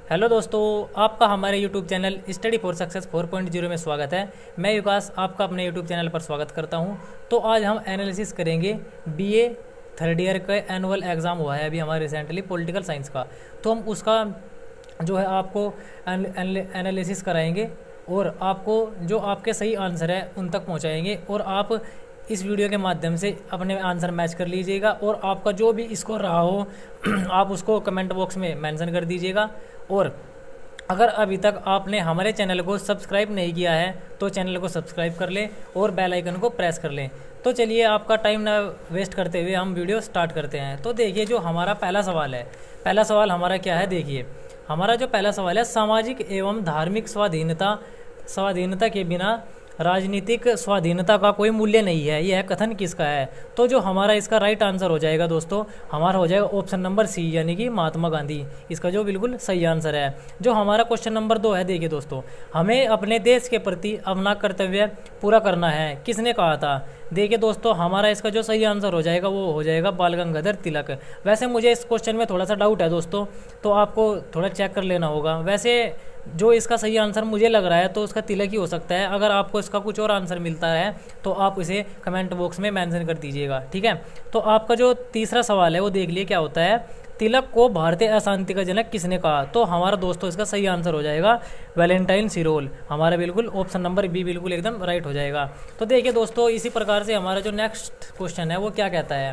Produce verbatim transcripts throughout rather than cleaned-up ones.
Hello दोस्तों, आपका हमारे YouTube channel study for success four point zero में स्वागत है। मैं विकास आपका अपने यूट्यूब चैनल पर स्वागत करता हूं। तो आज हम एनालिसिस करेंगे बीए थर्ड ईयर का एनुअल एग्ज़ाम हुआ है अभी हमारे रिसेंटली पॉलिटिकल साइंस का। तो हम उसका जो है आपको एनालिसिस कराएंगे और आपको जो आपके सही आंसर है उन तक पहुँचाएँगे और आप इस वीडियो के माध्यम से अपने आंसर मैच कर लीजिएगा और आपका जो भी स्कोर रहा हो आप उसको कमेंट बॉक्स में मेंशन कर दीजिएगा। और अगर अभी तक आपने हमारे चैनल को सब्सक्राइब नहीं किया है तो चैनल को सब्सक्राइब कर लें और बेल आइकन को प्रेस कर लें। तो चलिए आपका टाइम ना वेस्ट करते हुए हम वीडियो स्टार्ट करते हैं। तो देखिए जो हमारा पहला सवाल है, पहला सवाल हमारा क्या है, देखिए हमारा जो पहला सवाल है, सामाजिक एवं धार्मिक स्वाधीनता स्वाधीनता के बिना राजनीतिक स्वाधीनता का कोई मूल्य नहीं है, यह कथन किसका है? तो जो हमारा इसका राइट आंसर हो जाएगा दोस्तों, हमारा हो जाएगा ऑप्शन नंबर सी यानी कि महात्मा गांधी, इसका जो बिल्कुल सही आंसर है। जो हमारा क्वेश्चन नंबर दो है, देखिए दोस्तों, हमें अपने देश के प्रति अपना कर्तव्य पूरा करना है, किसने कहा था? देखिए दोस्तों, हमारा इसका जो सही आंसर हो जाएगा वो हो जाएगा बाल गंगाधर तिलक। वैसे मुझे इस क्वेश्चन में थोड़ा सा डाउट है दोस्तों, तो आपको थोड़ा चेक कर लेना होगा। वैसे जो इसका सही आंसर मुझे लग रहा है तो उसका तिलक ही हो सकता है। अगर आपको इसका कुछ और आंसर मिलता है तो आप इसे कमेंट बॉक्स में मेंशन कर दीजिएगा, ठीक है। तो आपका जो तीसरा सवाल है वो देख लिए क्या होता है, तिलक को भारतीय अशांति का जनक किसने कहा? तो हमारा दोस्तों इसका सही आंसर हो जाएगा वैलेंटाइन सिरोल, हमारा बिल्कुल ऑप्शन नंबर बी बिल्कुल एकदम राइट हो जाएगा। तो देखिए दोस्तों, इसी प्रकार से हमारा जो नेक्स्ट क्वेश्चन है वो क्या कहता है,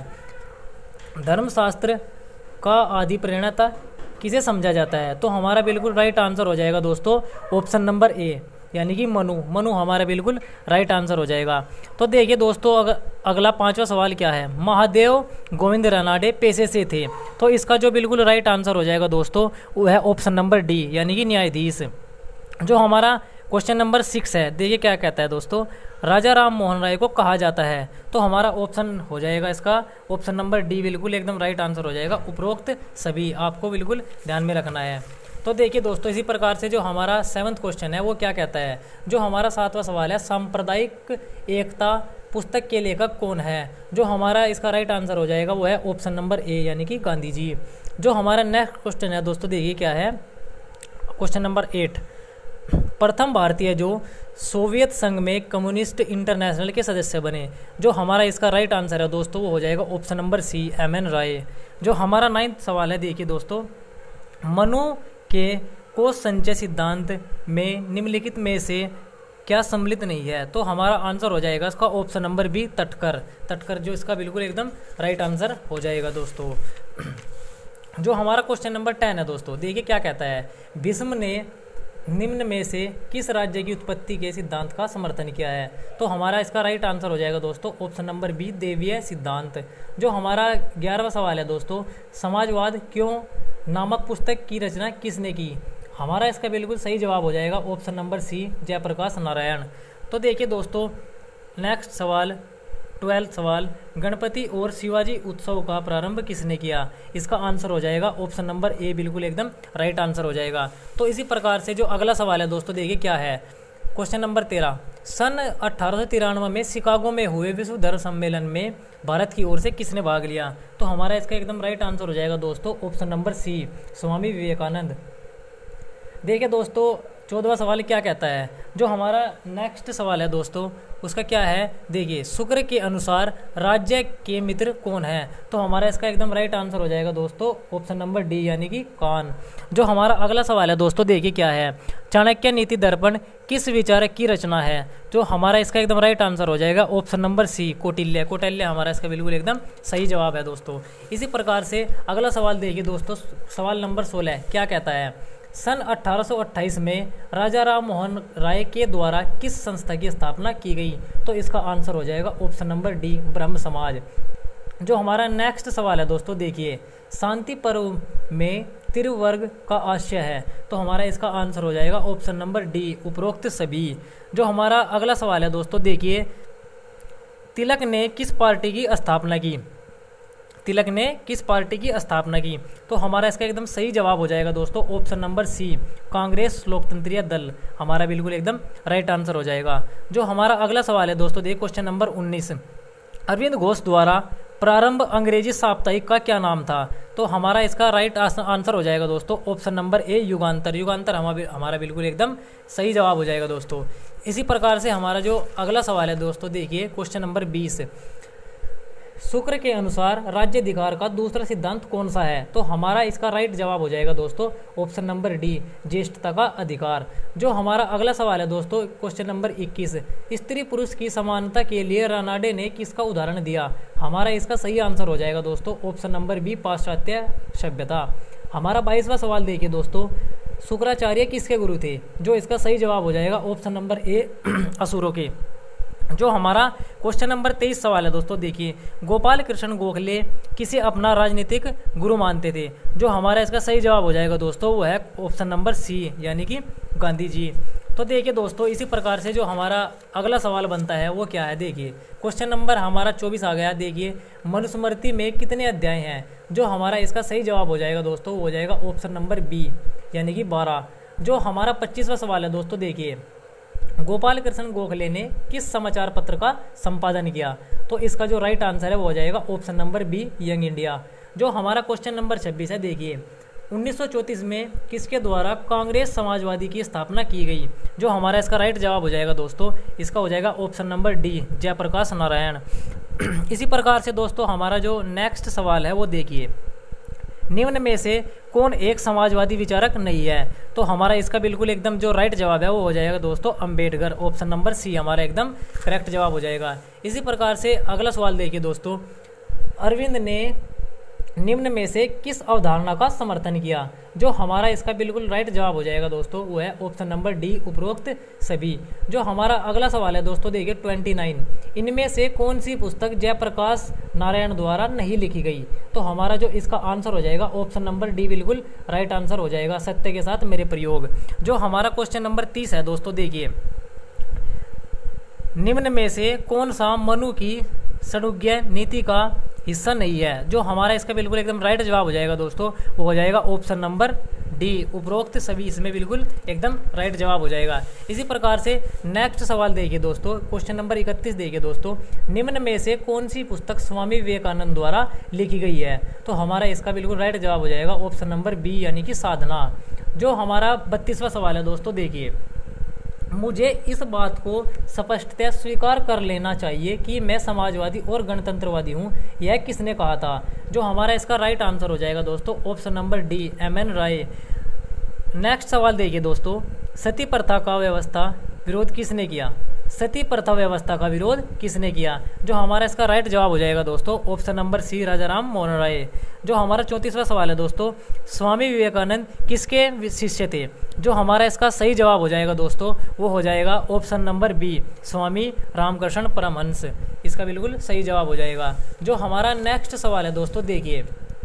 धर्मशास्त्र का आदि प्रेरणा किसे समझा जाता है? तो हमारा बिल्कुल राइट आंसर हो जाएगा दोस्तों ऑप्शन नंबर ए यानी कि मनु मनु हमारा बिल्कुल राइट आंसर हो जाएगा। तो देखिए दोस्तों, अगर अगला पांचवा सवाल क्या है, महादेव गोविंद रानाडे पेशे से थे? तो इसका जो बिल्कुल राइट आंसर हो जाएगा दोस्तों वो है ऑप्शन नंबर डी यानी कि न्यायाधीश। जो हमारा क्वेश्चन नंबर सिक्स है, देखिए क्या कहता है दोस्तों, राजा राम मोहन राय को कहा जाता है? तो हमारा ऑप्शन हो जाएगा इसका ऑप्शन नंबर डी बिल्कुल एकदम राइट आंसर हो जाएगा, उपरोक्त सभी आपको बिल्कुल ध्यान में रखना है। तो देखिए दोस्तों, इसी प्रकार से जो हमारा सेवन्थ क्वेश्चन है वो क्या कहता है, जो हमारा सातवां सवाल है, सांप्रदायिक एकता पुस्तक के लेखक कौन है? जो हमारा इसका राइट आंसर हो जाएगा वो है ऑप्शन नंबर ए यानी कि गांधी जी। जो हमारा नेक्स्ट क्वेश्चन है दोस्तों, देखिए क्या है, क्वेश्चन नंबर एट, प्रथम भारतीय जो सोवियत संघ में कम्युनिस्ट इंटरनेशनल के सदस्य बने? जो हमारा इसका राइट आंसर है दोस्तों वो हो जाएगा option number C M N Roy. जो हमारा नाइन्थ सवाल है, देखिए दोस्तों, मनु के कोश संचय सिद्धांत में निम्नलिखित में से क्या सम्मिलित नहीं है? तो हमारा आंसर हो जाएगा इसका ऑप्शन नंबर बी तटकर तटकर जो इसका बिल्कुल एकदम राइट आंसर हो जाएगा दोस्तों। जो हमारा क्वेश्चन नंबर टेन है दोस्तों, देखिए क्या कहता है, भीष्म ने निम्न में से किस राज्य की उत्पत्ति के सिद्धांत का समर्थन किया है? तो हमारा इसका राइट आंसर हो जाएगा दोस्तों ऑप्शन नंबर बी देवीय सिद्धांत। जो हमारा ग्यारहवां सवाल है दोस्तों, समाजवाद क्यों नामक पुस्तक की रचना किसने की? हमारा इसका बिल्कुल सही जवाब हो जाएगा option number C Jayaprakash Narayan. तो देखिए दोस्तों, नेक्स्ट सवाल ट्वेल्थ सवाल, गणपति और शिवाजी उत्सव का प्रारंभ किसने किया? इसका आंसर हो जाएगा ऑप्शन नंबर ए बिल्कुल एकदम राइट आंसर हो जाएगा। तो इसी प्रकार से जो अगला सवाल है दोस्तों, देखिए क्या है, क्वेश्चन नंबर तेरह, सन अट्ठारह सौ तिरानवे में शिकागो में हुए विश्व धर्म सम्मेलन में भारत की ओर से किसने भाग लिया? तो हमारा इसका एकदम राइट आंसर हो जाएगा दोस्तों option number C Swami Vivekananda. देखिए दोस्तों, चौदहवां सवाल क्या कहता है, जो हमारा नेक्स्ट सवाल है दोस्तों उसका क्या है, देखिए शुक्र के अनुसार राज्य के मित्र कौन है? तो हमारा इसका एकदम राइट आंसर हो जाएगा दोस्तों ऑप्शन नंबर डी यानी कि कान। जो हमारा अगला सवाल है दोस्तों, देखिए क्या है, चाणक्य नीति दर्पण किस विचारक की रचना है? जो हमारा इसका एकदम राइट आंसर हो जाएगा option number C Kautilya Kautilya हमारा इसका बिल्कुल एकदम सही जवाब है दोस्तों। इसी प्रकार से अगला सवाल देखिए दोस्तों, सवाल नंबर सोलह क्या कहता है, सन अट्ठारह सौ अट्ठाईस में राजा राम मोहन राय के द्वारा किस संस्था की स्थापना की गई? तो इसका आंसर हो जाएगा ऑप्शन नंबर डी ब्रह्म समाज। जो हमारा नेक्स्ट सवाल है दोस्तों, देखिए शांति पर्व में त्रिवर्ग का आशय है? तो हमारा इसका आंसर हो जाएगा ऑप्शन नंबर डी उपरोक्त सभी। जो हमारा अगला सवाल है दोस्तों, देखिए तिलक ने किस पार्टी की स्थापना की? तिलक ने किस पार्टी की स्थापना की? तो हमारा इसका एकदम सही जवाब हो जाएगा दोस्तों ऑप्शन नंबर सी कांग्रेस लोकतंत्रीय दल, हमारा बिल्कुल एकदम राइट आंसर हो जाएगा। जो हमारा अगला सवाल है दोस्तों, देखिए क्वेश्चन नंबर उन्नीस, अरविंद घोष द्वारा प्रारंभ अंग्रेजी साप्ताहिक का क्या नाम था? तो हमारा इसका राइट आंसर हो जाएगा दोस्तों ऑप्शन नंबर ए युगांतर। युगांतर हमारा बिल्कुल एकदम सही जवाब हो जाएगा दोस्तों। इसी प्रकार से हमारा जो अगला सवाल है दोस्तों, देखिए क्वेश्चन नंबर बीस, शुक्र के अनुसार राज्याधिकार का दूसरा सिद्धांत कौन सा है? तो हमारा इसका राइट जवाब हो जाएगा दोस्तों ऑप्शन नंबर डी, ज्येष्ठता का अधिकार। जो हमारा अगला सवाल है दोस्तों, क्वेश्चन नंबर इक्कीस, स्त्री पुरुष की समानता के लिए रानाडे ने किसका उदाहरण दिया? हमारा इसका सही आंसर हो जाएगा दोस्तों ऑप्शन नंबर बी, पाश्चात्य सभ्यता। हमारा बाईसवां सवाल देखिए दोस्तों, शुक्राचार्य किसके गुरु थे? जो इसका सही जवाब हो जाएगा ऑप्शन नंबर ए, असुरों के। जो हमारा क्वेश्चन नंबर तेईस सवाल है दोस्तों, देखिए गोपाल कृष्ण गोखले किसे अपना राजनीतिक गुरु मानते थे? जो हमारा इसका सही जवाब हो जाएगा दोस्तों वो है ऑप्शन नंबर सी, यानी कि गांधी जी। तो देखिए दोस्तों, इसी प्रकार से जो हमारा अगला सवाल बनता है वो क्या है, देखिए क्वेश्चन नंबर हमारा चौबीस आ गया। देखिए मनुस्मृति में कितने अध्याय हैं? जो हमारा इसका सही जवाब हो जाएगा दोस्तों वो हो जाएगा ऑप्शन नंबर बी, यानी कि बारह। जो हमारा पच्चीसवां सवाल है दोस्तों, देखिए गोपाल कृष्ण गोखले ने किस समाचार पत्र का संपादन किया? तो इसका जो राइट आंसर है वो हो जाएगा option number B, young India. जो हमारा क्वेश्चन नंबर छब्बीस है, देखिए उन्नीस सौ चौंतीस में किसके द्वारा कांग्रेस समाजवादी की स्थापना की गई? जो हमारा इसका राइट जवाब हो जाएगा दोस्तों, इसका हो जाएगा option number D, Jayaprakash Narayan. इसी प्रकार से दोस्तों हमारा जो नेक्स्ट सवाल है वो देखिए, निम्न में से कौन एक समाजवादी विचारक नहीं है? तो हमारा इसका बिल्कुल एकदम जो राइट जवाब है वो हो जाएगा दोस्तों अंबेडकर, ऑप्शन नंबर सी हमारा एकदम करेक्ट जवाब हो जाएगा। इसी प्रकार से अगला सवाल देखिए दोस्तों, अरविंद ने निम्न में से किस अवधारणा का समर्थन किया? जो हमारा इसका बिल्कुल राइट जवाब हो जाएगा दोस्तों वो है ऑप्शन नंबर डी, उपरोक्त सभी। जो हमारा अगला सवाल है दोस्तों, देखिए उनतीस, इनमें से कौन सी पुस्तक जयप्रकाश नारायण द्वारा नहीं लिखी गई? तो हमारा जो इसका आंसर हो जाएगा ऑप्शन नंबर डी, बिल्कुल राइट आंसर हो जाएगा, सत्य के साथ मेरे प्रयोग। जो हमारा क्वेश्चन नंबर तीस है दोस्तों, देखिए निम्न में से कौन सा मनु की षड्युग्य नीति का हिस्सा नहीं है? जो हमारा इसका बिल्कुल एकदम राइट जवाब हो जाएगा दोस्तों वो हो जाएगा ऑप्शन नंबर डी, उपरोक्त सभी, इसमें बिल्कुल एकदम राइट जवाब हो जाएगा। इसी प्रकार से नेक्स्ट सवाल देखिए दोस्तों, क्वेश्चन नंबर इकतीस देखिए दोस्तों, निम्न में से कौन सी पुस्तक स्वामी विवेकानंद द्वारा लिखी गई है? तो हमारा इसका बिल्कुल राइट जवाब हो जाएगा ऑप्शन नंबर बी, यानी कि साधना। जो हमारा बत्तीसवां सवाल है दोस्तों, देखिए मुझे इस बात को स्पष्टतः स्वीकार कर लेना चाहिए कि मैं समाजवादी और गणतंत्रवादी हूँ, यह किसने कहा था? जो हमारा इसका राइट आंसर हो जाएगा दोस्तों option number D, M N Roy. Next सवाल देखिए दोस्तों, सती प्रथा का व्यवस्था विरोध किसने किया? सती प्रथा व्यवस्था का विरोध किसने किया? जो हमारा इसका राइट जवाब हो जाएगा दोस्तों option number C, Raja Ram Mohan Roy. जो हमारा चौंतीसवां सवाल है दोस्तों, स्वामी विवेकानंद किसके शिष्य थे? जो हमारा इसका सही जवाब हो जाएगा दोस्तों वो हो जाएगा option number B, Swami Ramakrishna Paramahamsa. इसका बिल्कुल सही जवाब हो जाएगा। जो हमारा नेक्स्ट सवाल है दोस्तों, देखिए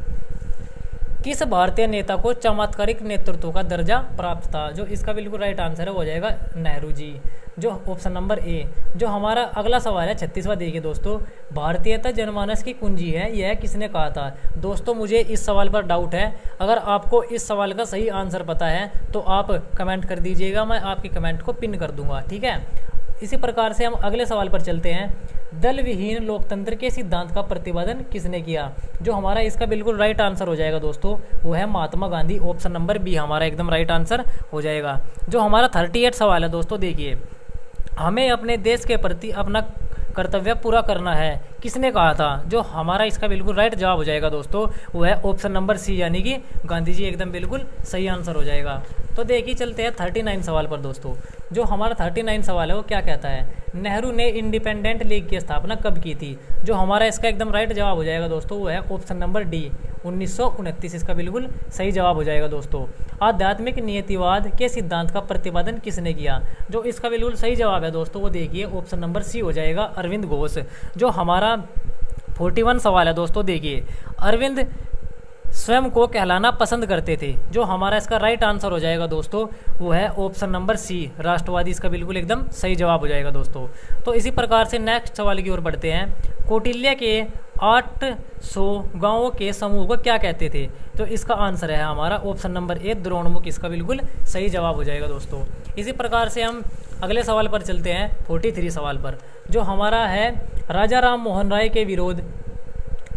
किस भारतीय नेता को चमत्कारिक नेतृत्व का दर्जा प्राप्त था? जो इसका बिल्कुल राइट आंसर है वो हो जाएगा नेहरू जी, जो ऑप्शन नंबर ए। जो हमारा अगला सवाल है छत्तीसवां, देखिए दोस्तों, भारतीयता जनमानस की कुंजी है, यह किसने कहा था? दोस्तों मुझे इस सवाल पर डाउट है, अगर आपको इस सवाल का सही आंसर पता है तो आप कमेंट कर दीजिएगा, मैं आपकी कमेंट को पिन कर दूंगा, ठीक है। इसी प्रकार से हम अगले सवाल पर चलते हैं, दल विहीन लोकतंत्र के सिद्धांत का प्रतिपादन किसने किया? जो हमारा इसका बिल्कुल राइट आंसर हो जाएगा दोस्तों वो है Mahatma Gandhi, option number B हमारा एकदम राइट आंसर हो जाएगा। जो हमारा थर्टी एट सवाल है दोस्तों, देखिए हमें अपने देश के प्रति अपना कर्तव्य पूरा करना है, किसने कहा था? जो हमारा इसका बिल्कुल राइट जवाब हो जाएगा दोस्तों वो है ऑप्शन नंबर सी, यानी कि गांधी जी, एकदम बिल्कुल सही आंसर हो जाएगा। तो देखिए चलते हैं थर्टी नाइन सवाल पर दोस्तों। जो हमारा थर्टी नाइन सवाल है वो क्या कहता है, नेहरू ने इंडिपेंडेंट लीग की स्थापना कब की थी? जो हमारा इसका एकदम राइट जवाब हो जाएगा दोस्तों वो है ऑप्शन नंबर डी, उन्नीस सौ उनतीस। इसका बिल्कुल सही जवाब हो जाएगा दोस्तों। आध्यात्मिक नियतिवाद के सिद्धांत का प्रतिपादन किसने किया? जो इसका बिल्कुल सही जवाब है दोस्तों वो देखिए ऑप्शन नंबर सी हो जाएगा, अरविंद घोष। जो हमारा फोर्टी वन सवाल है दोस्तों, देखिए अरविंद स्वयं को कहलाना पसंद करते थे। जो हमारा इसका राइट आंसर हो जाएगा दोस्तों वो है ऑप्शन नंबर सी, राष्ट्रवादी। इसका बिल्कुल एकदम सही जवाब हो जाएगा दोस्तों। तो इसी प्रकार से नेक्स्ट सवाल की ओर बढ़ते हैं, कौटिल्य के आठ सौ गाँवों के समूह को क्या कहते थे? तो इसका आंसर है हमारा ऑप्शन नंबर ए, द्रोणमुख। इसका बिल्कुल सही जवाब हो जाएगा दोस्तों। इसी प्रकार से हम अगले सवाल पर चलते हैं, फोर्टी थ्री सवाल पर, जो हमारा है राजा राम मोहन राय के विरोध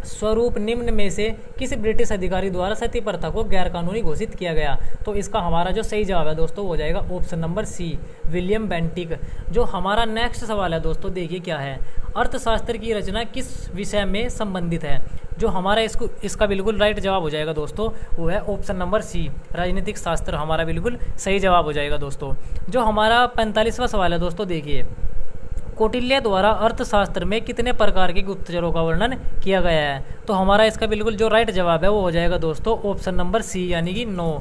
स्वरूप निम्न में से किस ब्रिटिश अधिकारी द्वारा सती प्रथा को गैरकानूनी घोषित किया गया? तो इसका हमारा जो सही जवाब है दोस्तों वो हो जाएगा option number C, William Bentinck. जो हमारा नेक्स्ट सवाल है दोस्तों देखिए क्या है, अर्थशास्त्र की रचना किस विषय में संबंधित है? जो हमारा इसको इसका बिल्कुल राइट जवाब हो जाएगा दोस्तों वो है ऑप्शन नंबर सी, राजनीतिक शास्त्र हमारा बिल्कुल सही जवाब हो जाएगा दोस्तों। जो हमारा पैंतालीसवां सवाल है दोस्तों देखिए, कौटिल्य द्वारा अर्थशास्त्र में कितने प्रकार के गुप्तचरों का वर्णन किया गया है? तो हमारा इसका बिल्कुल जो राइट जवाब है वो हो जाएगा दोस्तों ऑप्शन नंबर सी यानी कि नौ।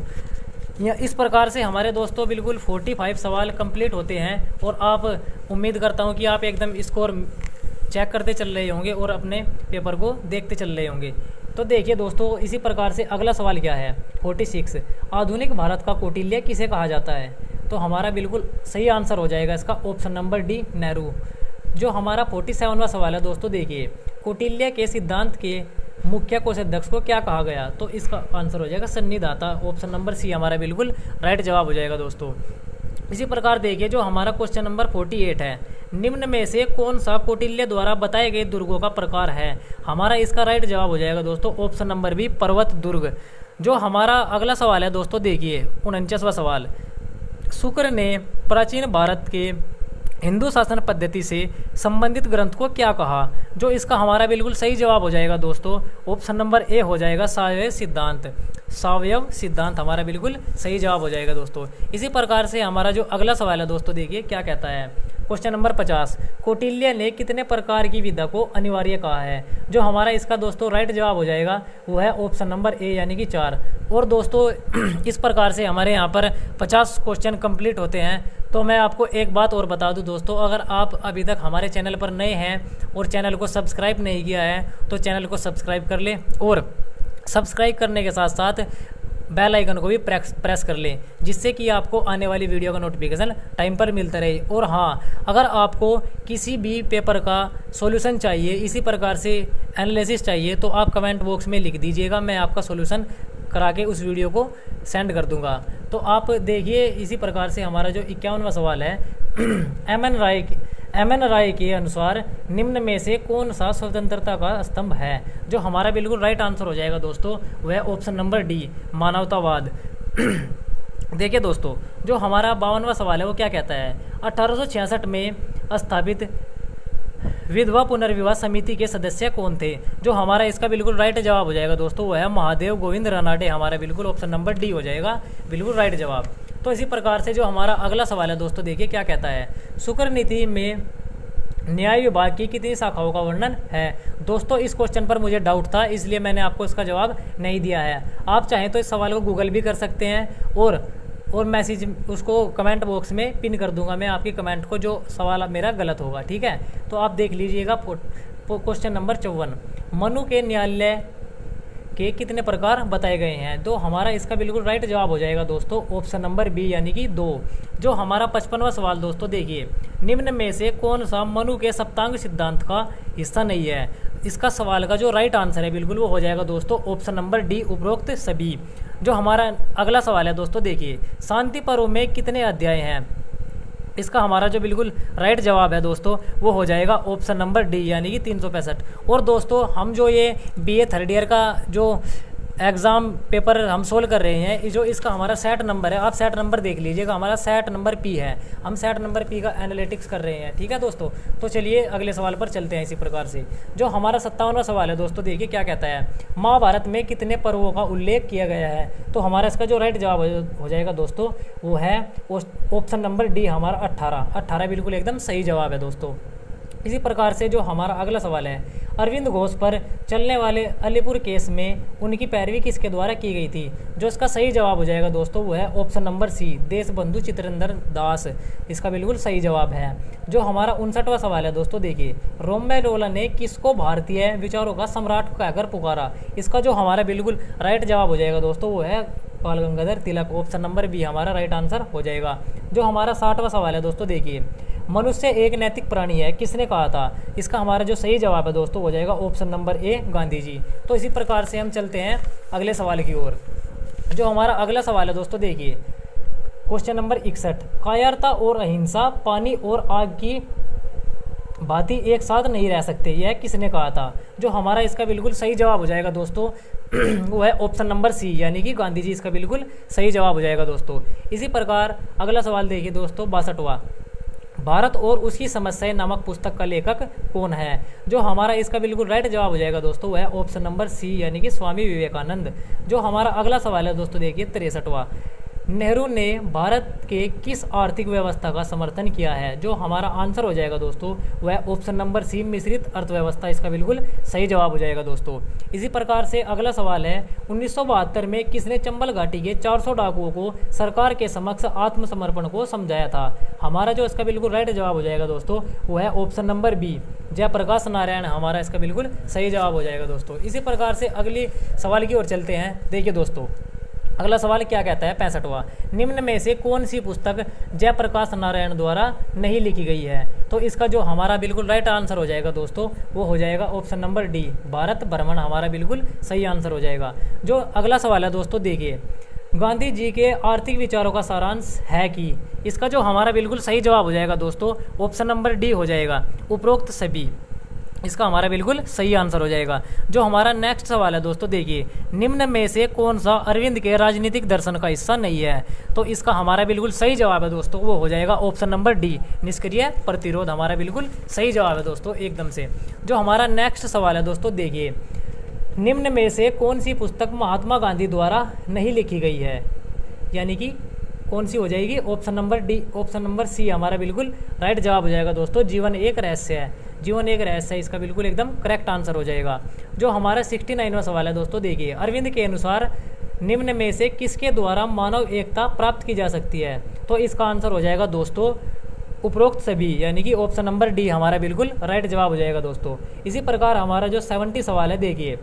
या इस प्रकार से हमारे दोस्तों बिल्कुल पैंतालीस सवाल कंप्लीट होते हैं और आप उम्मीद करता हूं कि आप एकदम स्कोर चेक करते चल रहे होंगे और अपने पेपर को देखते चल रहे होंगे। तो देखिए दोस्तों इसी प्रकार से अगला सवाल क्या है, छियालीस, आधुनिक भारत का कौटिल्य किसे कहा जाता है? तो हमारा बिल्कुल सही आंसर हो जाएगा इसका ऑप्शन नंबर डी, नेहरू। जो हमारा सैंतालीसवां सवाल है दोस्तों देखिए, कौटिल्य के सिद्धांत के मुख्य कोषाध्यक्ष को क्या कहा गया? तो इसका आंसर हो जाएगा सन्निधाता, ऑप्शन नंबर सी हमारा बिल्कुल राइट जवाब हो जाएगा दोस्तों। इसी प्रकार देखिए जो हमारा क्वेश्चन नंबर अड़तालीस है, निम्न में से कौन सा कौटिल्य द्वारा बताए गए दुर्गों का प्रकार है? हमारा इसका राइट जवाब हो जाएगा दोस्तों ऑप्शन नंबर बी, पर्वत दुर्ग। जो हमारा अगला सवाल है दोस्तों देखिए उनचासवां सवाल, शुक्र ने प्राचीन भारत के हिंदू शासन पद्धति से संबंधित ग्रंथ को क्या कहा? जो इसका हमारा बिल्कुल सही जवाब हो जाएगा दोस्तों ऑप्शन नंबर ए हो जाएगा, सावयव सिद्धांत। सावयव सिद्धांत हमारा बिल्कुल सही जवाब हो जाएगा दोस्तों। इसी प्रकार से हमारा जो अगला सवाल है दोस्तों देखिए क्या कहता है, क्वेश्चन नंबर पचास, कौटिल्य ने कितने प्रकार की विद्या को अनिवार्य कहा है? जो हमारा इसका दोस्तों राइट जवाब हो जाएगा वो है ऑप्शन नंबर ए यानी कि चार। और दोस्तों इस प्रकार से हमारे यहाँ पर पचास क्वेश्चन कंप्लीट होते हैं। तो मैं आपको एक बात और बता दूं दोस्तों, अगर आप अभी तक हमारे चैनल पर नए हैं और चैनल को सब्सक्राइब नहीं किया है तो चैनल को सब्सक्राइब कर लें और सब्सक्राइब करने के साथ साथ बेल आइकन को भी प्रेस प्रेस कर लें, जिससे कि आपको आने वाली वीडियो का नोटिफिकेशन टाइम पर मिलता रहे। और हाँ, अगर आपको किसी भी पेपर का सॉल्यूशन चाहिए, इसी प्रकार से एनालिसिस चाहिए, तो आप कमेंट बॉक्स में लिख दीजिएगा, मैं आपका सॉल्यूशन करा के उस वीडियो को सेंड कर दूंगा। तो आप देखिए इसी प्रकार से हमारा जो इक्यावनवा सवाल है, M N Roy M N Roy के अनुसार निम्न में से कौन सा स्वतंत्रता का स्तंभ है? जो हमारा बिल्कुल राइट आंसर हो जाएगा दोस्तों वह ऑप्शन नंबर डी, मानवतावाद। देखिए दोस्तों जो हमारा बावनवा सवाल है वो क्या कहता है, अठारह सौ छियासठ में स्थापित विधवा पुनर्विवाह समिति के सदस्य कौन थे? जो हमारा इसका बिल्कुल राइट जवाब हो जाएगा दोस्तों वो है महादेव गोविंद रानाडे, हमारा बिल्कुल ऑप्शन नंबर डी हो जाएगा बिल्कुल राइट जवाब। तो इसी प्रकार से जो हमारा अगला सवाल है दोस्तों देखिए क्या कहता है, शुक्र नीति में न्याय विभाग की कितनी शाखाओं का वर्णन है? दोस्तों इस क्वेश्चन पर मुझे डाउट था, इसलिए मैंने आपको इसका जवाब नहीं दिया है। आप चाहें तो इस सवाल को गूगल भी कर सकते हैं और और मैसेज उसको कमेंट बॉक्स में पिन कर दूंगा मैं आपकी कमेंट को, जो सवाल मेरा गलत होगा, ठीक है। तो आप देख लीजिएगा क्वेश्चन नंबर चौवन, मनु के न्यायालय के कितने प्रकार बताए गए हैं? तो हमारा इसका बिल्कुल राइट जवाब हो जाएगा दोस्तों ऑप्शन नंबर बी यानी कि दो। जो हमारा पचपनवा सवाल दोस्तों देखिए, निम्न में से कौन सा मनु के सप्तांग सिद्धांत का हिस्सा नहीं है? इसका सवाल का जो राइट आंसर है बिल्कुल वो हो जाएगा दोस्तों ऑप्शन नंबर डी, उपरोक्त सभी। जो हमारा अगला सवाल है दोस्तों देखिए, शांति पर्व में कितने अध्याय हैं? इसका हमारा जो बिल्कुल राइट जवाब है दोस्तों वो हो जाएगा ऑप्शन नंबर डी यानी कि तीन सौ पैंसठ। और दोस्तों हम जो ये बीए थर्ड ईयर का जो एग्ज़ाम पेपर हम सोल्व कर रहे हैं, जो इसका हमारा सेट नंबर है, आप सेट नंबर देख लीजिएगा, हमारा सेट नंबर पी है, हम सेट नंबर पी का एनालिटिक्स कर रहे हैं, ठीक है दोस्तों। तो चलिए अगले सवाल पर चलते हैं। इसी प्रकार से जो हमारा सत्तावनवा सवाल है दोस्तों देखिए क्या कहता है, महाभारत में कितने पर्वों का उल्लेख किया गया है? तो हमारा इसका जो राइट जवाब हो जाएगा दोस्तों वो है ऑप्शन नंबर डी, हमारा अट्ठारह। अट्ठारह बिल्कुल एकदम सही जवाब है दोस्तों। इसी प्रकार से जो हमारा अगला सवाल है, अरविंद घोष पर चलने वाले अलीपुर केस में उनकी पैरवी किसके द्वारा की गई थी? जो इसका सही जवाब हो जाएगा दोस्तों वो है option number C, Deshbandhu Chitrendra Das, इसका बिल्कुल सही जवाब है। जो हमारा उनसठवां सवाल है दोस्तों देखिए, रोमेलोला ने किसको भारतीय विचारों का सम्राट कहकर पुकारा? इसका जो हमारा बिल्कुल राइट जवाब हो जाएगा दोस्तों वो है Bal Gangadhar Tilak, option number B हमारा राइट आंसर हो जाएगा। जो हमारा साठवां सवाल है दोस्तों देखिए, मनुष्य एक नैतिक प्राणी है, किसने कहा था? इसका हमारा जो सही जवाब है दोस्तों हो जाएगा option number A, Gandhi ji. तो इसी प्रकार से हम चलते हैं अगले सवाल की ओर। जो हमारा अगला सवाल है दोस्तों देखिए क्वेश्चन नंबर इकसठ, कायरता और अहिंसा पानी और आग की भांति एक साथ नहीं रह सकते, यह किसने कहा था? जो हमारा इसका बिल्कुल सही जवाब हो जाएगा दोस्तों वो है ऑप्शन नंबर सी, यानी कि गांधी जी इसका बिल्कुल सही जवाब हो जाएगा दोस्तों। इसी प्रकार अगला सवाल देखिए दोस्तों, बासठवां, भारत और उसकी समस्याएं नामक पुस्तक का लेखक कौन है? जो हमारा इसका बिल्कुल राइट जवाब हो जाएगा दोस्तों वह है ऑप्शन नंबर सी, यानी कि स्वामी विवेकानंद। जो हमारा अगला सवाल है दोस्तों देखिए तिरसठवां, नेहरू ने भारत के किस आर्थिक व्यवस्था का समर्थन किया है? जो हमारा आंसर हो जाएगा दोस्तों वह ऑप्शन नंबर सी, मिश्रित अर्थव्यवस्था इसका बिल्कुल सही जवाब हो जाएगा दोस्तों। इसी प्रकार से अगला सवाल है, उन्नीस सौ बहत्तर में किसने चंबल घाटी के चार सौ डाकुओं को सरकार के समक्ष आत्मसमर्पण को समझाया था? हमारा जो इसका बिल्कुल राइट जवाब हो जाएगा दोस्तों वह है option number B, Jayaprakash Narayan हमारा इसका बिल्कुल सही जवाब हो जाएगा दोस्तों। इसी प्रकार से अगली सवाल की ओर चलते हैं। देखिए दोस्तों अगला सवाल क्या कहता है, पैंसठवां, निम्न में से कौन सी पुस्तक जयप्रकाश नारायण द्वारा नहीं लिखी गई है? तो इसका जो हमारा बिल्कुल राइट आंसर हो जाएगा दोस्तों वो हो जाएगा ऑप्शन नंबर डी, भारत भ्रमण हमारा बिल्कुल सही आंसर हो जाएगा। जो अगला सवाल है दोस्तों देखिए, गांधी जी के आर्थिक विचारों का सारांश है कि? इसका जो हमारा बिल्कुल सही जवाब हो जाएगा दोस्तों ऑप्शन नंबर डी हो जाएगा, उपरोक्त सभी इसका हमारा बिल्कुल सही आंसर हो जाएगा। जो हमारा नेक्स्ट सवाल है दोस्तों देखिए, निम्न में से कौन सा अरविंद के राजनीतिक दर्शन का हिस्सा नहीं है? तो इसका हमारा बिल्कुल सही जवाब है दोस्तों वो हो जाएगा ऑप्शन नंबर डी, निष्क्रिय प्रतिरोध हमारा बिल्कुल सही जवाब है दोस्तों एकदम से। जो हमारा नेक्स्ट सवाल है दोस्तों देखिए, निम्न में से कौन सी पुस्तक महात्मा गांधी द्वारा नहीं लिखी गई है? यानी कि कौन सी हो जाएगी? Option number D, option number C हमारा बिल्कुल राइट जवाब हो जाएगा दोस्तों, जीवन एक रहस्य है। जीवन एक रहस्य है इसका बिल्कुल एकदम करेक्ट आंसर हो जाएगा। जो हमारा सिक्सटी नाइनवा सवाल है दोस्तों देखिए, अरविंद के अनुसार निम्न में से किसके द्वारा मानव एकता प्राप्त की जा सकती है? तो इसका आंसर हो जाएगा दोस्तों उपरोक्त सभी, यानी कि ऑप्शन नंबर डी हमारा बिल्कुल राइट जवाब हो जाएगा दोस्तों। इसी प्रकार हमारा जो सेवेंटी सवाल है देखिए,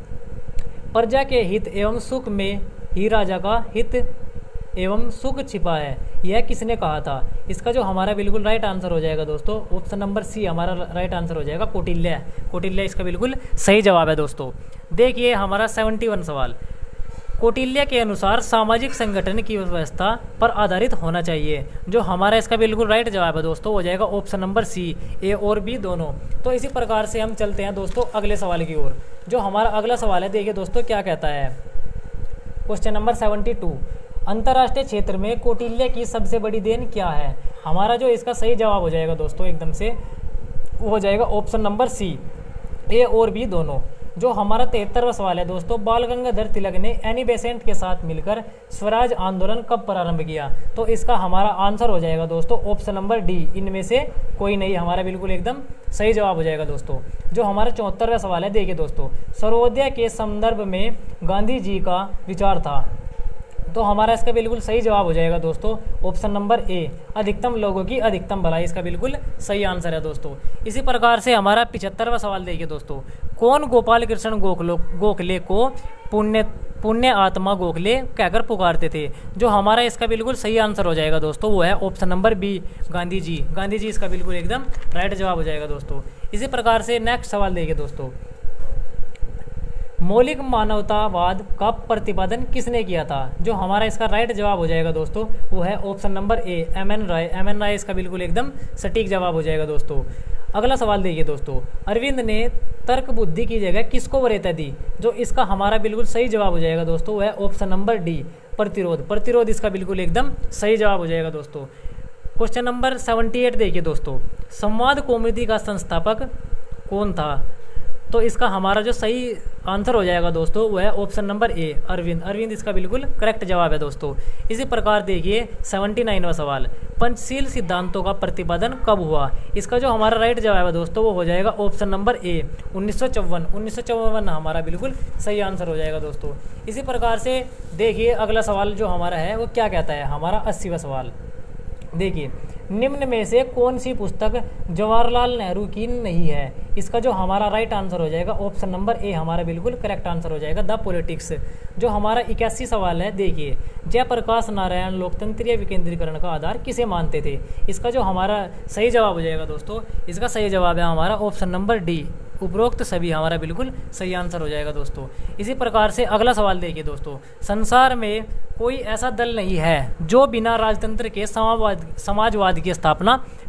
प्रजा के हित एवं सुख में ही राजा का हित एवं सुख छिपा है, यह किसने कहा था? इसका जो हमारा बिल्कुल राइट आंसर हो जाएगा दोस्तों ऑप्शन नंबर सी हमारा राइट आंसर हो जाएगा, कौटिल्य। कौटिल्य इसका बिल्कुल सही जवाब है दोस्तों। देखिए हमारा सेवेंटी वन सवाल, कौटिल्य के अनुसार सामाजिक संगठन की व्यवस्था पर आधारित होना चाहिए। जो हमारा इसका बिल्कुल राइट जवाब है दोस्तों हो जाएगा ऑप्शन नंबर सी, ए और बी दोनों। तो इसी प्रकार से हम चलते हैं दोस्तों अगले सवाल की ओर। जो हमारा अगला सवाल है देखिए दोस्तों क्या कहता है, क्वेश्चन नंबर सेवेंटी टू, अंतर्राष्ट्रीय क्षेत्र में कौटिल्य की सबसे बड़ी देन क्या है? हमारा जो इसका सही जवाब हो जाएगा दोस्तों एकदम से वो हो जाएगा ऑप्शन नंबर सी, ए और बी दोनों। जो हमारा तिहत्तरवां सवाल है दोस्तों, बाल गंगाधर तिलक ने एनी बेसेंट के साथ मिलकर स्वराज आंदोलन कब प्रारंभ किया? तो इसका हमारा आंसर हो जाएगा दोस्तों ऑप्शन नंबर डी, इनमें से कोई नहीं हमारा बिल्कुल एकदम सही जवाब हो जाएगा दोस्तों। जो हमारा चौहत्तरवां सवाल है देखिए दोस्तों, सर्वोदय के संदर्भ में गांधी जी का विचार था? तो हमारा इसका बिल्कुल सही जवाब हो जाएगा दोस्तों ऑप्शन नंबर ए, अधिकतम लोगों की अधिकतम भलाई इसका बिल्कुल सही आंसर है दोस्तों। इसी प्रकार से हमारा पिछहत्तरवां सवाल देखिए दोस्तों, कौन गोपाल कृष्ण गोखलो गोखले को पुण्य पुण्य आत्मा गोखले कहकर पुकारते थे? जो हमारा इसका बिल्कुल सही आंसर हो जाएगा दोस्तों वो है option number B, Gandhi ji. Gandhi ji इसका बिल्कुल एकदम राइट जवाब हो जाएगा दोस्तों। इसी प्रकार से नेक्स्ट सवाल देखिए दोस्तों, मौलिक मानवतावाद का प्रतिपादन किसने किया था? जो हमारा इसका राइट जवाब हो जाएगा दोस्तों वो है option number A, M N Roy. M N Roy इसका बिल्कुल एकदम सटीक जवाब हो जाएगा दोस्तों। अगला सवाल देखिए दोस्तों, अरविंद ने तर्क बुद्धि की जगह किसको वरीयता दी? जो इसका हमारा बिल्कुल सही जवाब हो जाएगा दोस्तों वह है ऑप्शन नंबर डी, प्रतिरोध। प्रतिरोध इसका बिल्कुल एकदम सही जवाब हो जाएगा दोस्तों। क्वेश्चन नंबर सेवेंटी एट देखिए दोस्तों, संवाद कौमुदी का संस्थापक कौन था? तो इसका हमारा जो सही आंसर हो जाएगा दोस्तों वह है option number A, Arvind. Arvind इसका बिल्कुल करेक्ट जवाब है दोस्तों। इसी प्रकार देखिए सेवेंटी नाइनवा सवाल, पंचशील सिद्धांतों का प्रतिपादन कब हुआ? इसका जो हमारा राइट जवाब है दोस्तों वो हो जाएगा ऑप्शन नंबर ए, उन्नीस सौ चौवन। उन्नीस सौ चौवन हमारा बिल्कुल सही आंसर हो जाएगा दोस्तों। इसी प्रकार से देखिए अगला सवाल जो हमारा है वो क्या कहता है, हमारा अस्सीवां सवाल देखिए, निम्न में से कौन सी पुस्तक जवाहरलाल नेहरू की नहीं है? इसका जो हमारा राइट आंसर हो जाएगा ऑप्शन नंबर ए हमारा बिल्कुल करेक्ट आंसर हो जाएगा, द पॉलिटिक्स। जो हमारा इक्यासी सवाल है देखिए, जयप्रकाश नारायण लोकतंत्रीय विकेंद्रीकरण का आधार किसे मानते थे? इसका जो हमारा सही जवाब हो जाएगा दोस्तों, इसका सही जवाब है हमारा ऑप्शन नंबर डी, उपरोक्त सभी हमारा बिल्कुल सही आंसर हो जाएगा दोस्तों। इसी प्रकार से अगला सवाल देखिए दोस्तों, संसार में कोई ऐसा दल नहीं है जो बिना राजतंत्र के समाजवाद समाजवाद की स्थापना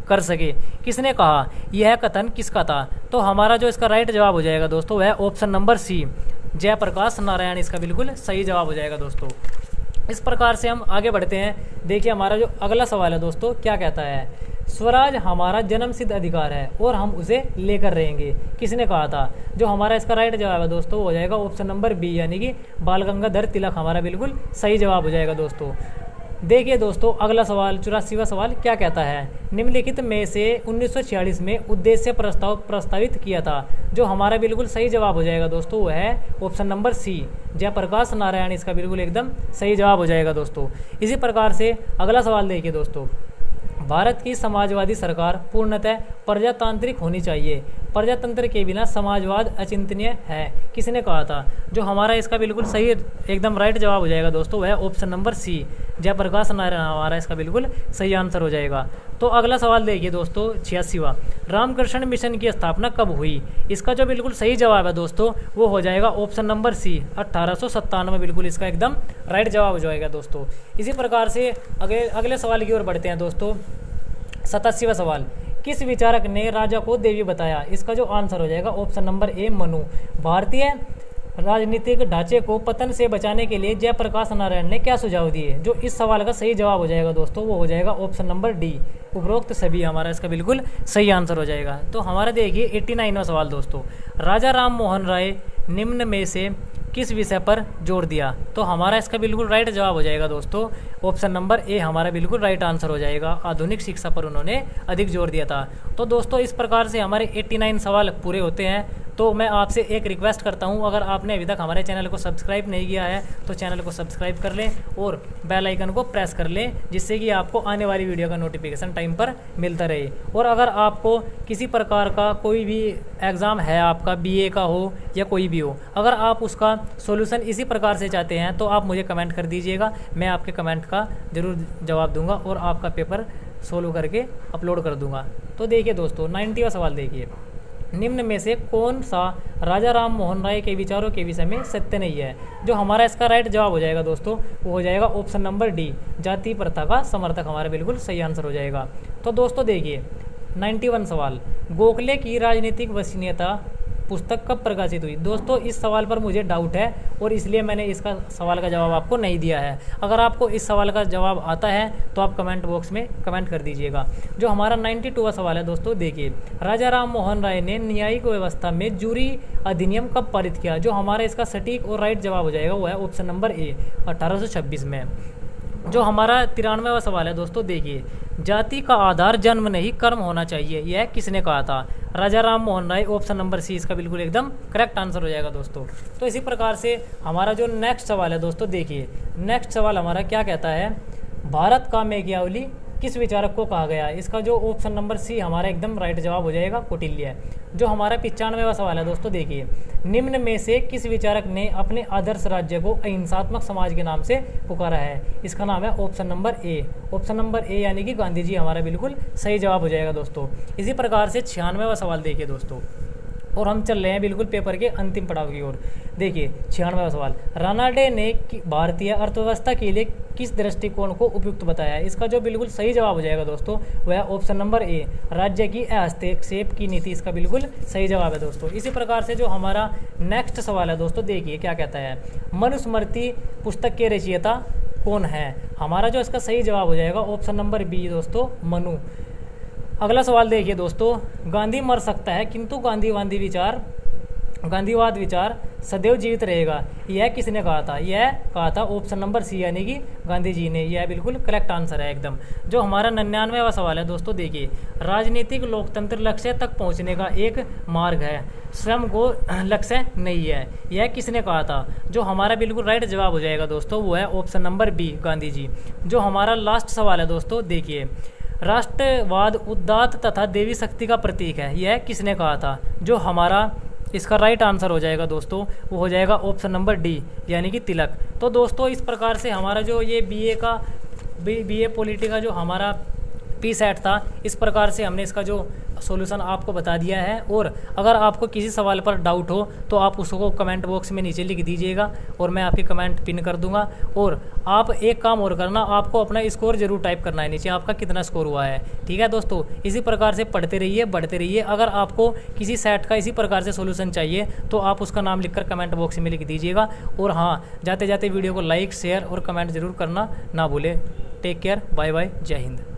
कर सके। किसने कहा? यह कथन किसका था? तो हमारा जो इसका राइट जवाब हो जाएगा दोस्तों वह option number C, Jayaprakash Narayan इसका बिल्कुल सही जवाब हो जाएगा दोस्तों। इस प्रकार से हम आगे बढ़ते हैं। देखिए हमारा जो अगला सवाल है दोस्तों क्या कहता है? स्वराज हमारा जन्मसिद्ध अधिकार है और हम उसे लेकर रहेंगे। किसने कहा था? जो हमारा इसका राइट जवाब है दोस्तों वो हो जाएगा ऑप्शन नंबर बी, यानी कि बाल गंगाधर तिलक हमारा बिल्कुल सही जवाब हो जाएगा दोस्तों। देखिए दोस्तों अगला सवाल चौरासीवां सवाल क्या कहता है? निम्नलिखित में से उन्नीस सौ छियालीस में उद्देश्य प्रस्ताव प्रस्तावित किया था। जो हमारा बिल्कुल सही जवाब हो जाएगा दोस्तों वो है option number C, Jayaprakash Narayan इसका बिल्कुल एकदम सही जवाब हो जाएगा दोस्तों। इसी प्रकार से अगला सवाल देखिए दोस्तों, भारत की समाजवादी सरकार पूर्णतः प्रजातांत्रिक होनी चाहिए, प्रजातंत्र के बिना समाजवाद अचिंतनीय है। किसने कहा था? जो हमारा इसका बिल्कुल सही एकदम राइट जवाब हो जाएगा दोस्तों वह option number C, Jayaprakash Narayan हमारा इसका बिल्कुल सही आंसर हो जाएगा। तो अगला सवाल देखिए दोस्तों छियासीवां, रामकृष्ण मिशन की स्थापना कब हुई? इसका जो बिल्कुल सही जवाब है दोस्तों वो हो जाएगा ऑप्शन नंबर सी, अट्ठारह सौ सत्तानवे बिल्कुल इसका एकदम राइट जवाब हो जाएगा दोस्तों। इसी प्रकार से अगले अगले सवाल की ओर बढ़ते हैं दोस्तों। सतासीवां सवाल, किस विचारक ने राजा को देवी बताया? इसका जो आंसर हो जाएगा ऑप्शन नंबर ए, मनु। भारतीय राजनीतिक ढांचे को पतन से बचाने के लिए जयप्रकाश नारायण ने क्या सुझाव दिए? जो इस सवाल का सही जवाब हो जाएगा दोस्तों वो हो जाएगा ऑप्शन नंबर डी, उपरोक्त सभी हमारा इसका बिल्कुल सही आंसर हो जाएगा। तो हमारा देखिए नवासी सवाल दोस्तों, राजा राम मोहन राय निम्न में से किस विषय पर जोर दिया? तो हमारा इसका बिल्कुल राइट जवाब हो जाएगा दोस्तों ऑप्शन नंबर ए, हमारा बिल्कुल राइट आंसर हो जाएगा। आधुनिक शिक्षा पर उन्होंने अधिक जोर दिया था। तो दोस्तों इस प्रकार से हमारे नवासी सवाल पूरे होते हैं। तो मैं आपसे एक रिक्वेस्ट करता हूं, अगर आपने अभी तक हमारे चैनल को सब्सक्राइब नहीं किया है तो चैनल को सब्सक्राइब कर लें और बेल आइकन को प्रेस कर लें, जिससे कि आपको आने वाली वीडियो का नोटिफिकेशन टाइम पर मिलता रहे। और अगर आपको किसी प्रकार का कोई भी एग्ज़ाम है, आपका बीए का हो या कोई भी हो, अगर आप उसका सॉल्यूशन इसी प्रकार से चाहते हैं तो आप मुझे कमेंट कर दीजिएगा, मैं आपके कमेंट का ज़रूर जवाब दूंगा और आपका पेपर सोल्व करके अपलोड कर दूंगा। तो देखिए दोस्तों नाइन्टीवां सवाल देखिए, निम्न में से कौन सा राजा राम मोहन राय के विचारों के विषय में सत्य नहीं है? जो हमारा इसका राइट जवाब हो जाएगा दोस्तों वो हो जाएगा ऑप्शन नंबर डी, जाति प्रथा का समर्थक हमारा बिल्कुल सही आंसर हो जाएगा। तो दोस्तों देखिए इक्यानवे सवाल, गोखले की राजनीतिक वसीयता पुस्तक कब प्रकाशित हुई? दोस्तों इस सवाल पर मुझे डाउट है और इसलिए मैंने इसका सवाल का जवाब आपको नहीं दिया है। अगर आपको इस सवाल का जवाब आता है तो आप कमेंट बॉक्स में कमेंट कर दीजिएगा। जो हमारा बानवेवां सवाल है दोस्तों देखिए, राजा राम मोहन राय ने न्यायिक व्यवस्था में जूरी अधिनियम कब पारित किया? जो हमारा इसका सटीक और राइट जवाब हो जाएगा वो है ऑप्शन नंबर ए, अठारह सौ छब्बीस में। जो हमारा तिरानवेवां सवाल है दोस्तों देखिए, जाति का आधार जन्म नहीं कर्म होना चाहिए, यह किसने कहा था? Raja Ram Mohan Roy, option number C इसका बिल्कुल एकदम करेक्ट आंसर हो जाएगा दोस्तों। तो इसी प्रकार से हमारा जो नेक्स्ट सवाल है दोस्तों देखिए, नेक्स्ट सवाल हमारा क्या कहता है? भारत का मेघावली किस विचारक को कहा गया? इसका जो ऑप्शन नंबर सी हमारा एकदम राइट जवाब हो जाएगा कौटिल्य। जो हमारा पचानवेवां सवाल है दोस्तों देखिए, निम्न में से किस विचारक ने अपने आदर्श राज्य को अहिंसात्मक समाज के नाम से पुकारा है? इसका नाम है option number A, option number A यानी कि गांधी जी हमारा बिल्कुल सही जवाब हो जाएगा दोस्तों। इसी प्रकार से छियानवेवां सवाल देखिए दोस्तों, और हम चल रहे हैं बिल्कुल पेपर के अंतिम पड़ाव की ओर। देखिए छियानवेवां सवाल, रानाडे ने भारतीय अर्थव्यवस्था के लिए किस दृष्टिकोण को उपयुक्त बताया? इसका जो बिल्कुल सही जवाब हो जाएगा दोस्तों वह ऑप्शन नंबर ए, राज्य की हस्तक्षेप की नीति इसका बिल्कुल सही जवाब है दोस्तों। इसी प्रकार से जो हमारा नेक्स्ट सवाल है दोस्तों देखिए क्या कहता है, मनुस्मृति पुस्तक के रचयिता कौन है? हमारा जो इसका सही जवाब हो जाएगा ऑप्शन नंबर बी दोस्तों, मनु। अगला सवाल देखिए दोस्तों, गांधी मर सकता है किंतु गांधीवादी विचार गांधीवाद विचार सदैव जीवित रहेगा, यह किसने कहा था? यह कहा था ऑप्शन नंबर सी यानी कि गांधी जी ने। यह बिल्कुल करेक्ट आंसर है एकदम। जो हमारा निन्यानवेवां सवाल है दोस्तों देखिए, राजनीतिक लोकतंत्र लक्ष्य तक पहुंचने का एक मार्ग है, स्वयं को लक्ष्य नहीं है, यह किसने कहा था? जो हमारा बिल्कुल राइट जवाब हो जाएगा दोस्तों वो है option number B, Gandhi ji. जो हमारा लास्ट सवाल है दोस्तों देखिए, राष्ट्रवाद उदात्त तथा देवी शक्ति का प्रतीक है, यह किसने कहा था? जो हमारा इसका राइट आंसर हो जाएगा दोस्तों वो हो जाएगा ऑप्शन नंबर डी यानी कि तिलक। तो दोस्तों इस प्रकार से हमारा जो ये बीए का बी बीए पॉलिटी का जो हमारा पी सेट था। इस प्रकार से हमने इसका जो सॉल्यूशन आपको बता दिया है। और अगर आपको किसी सवाल पर डाउट हो तो आप उसको कमेंट बॉक्स में नीचे लिख दीजिएगा और मैं आपकी कमेंट पिन कर दूंगा। और आप एक काम और करना, आपको अपना स्कोर जरूर टाइप करना है नीचे, आपका कितना स्कोर हुआ है। ठीक है दोस्तों, इसी प्रकार से पढ़ते रहिए, बढ़ते रहिए। अगर आपको किसी सेट का इसी प्रकार से सॉल्यूशन चाहिए तो आप उसका नाम लिखकर कमेंट बॉक्स में लिख दीजिएगा। और हाँ, जाते जाते वीडियो को लाइक शेयर और कमेंट जरूर करना ना भूले। टेक केयर, बाय बाय, जय हिंद।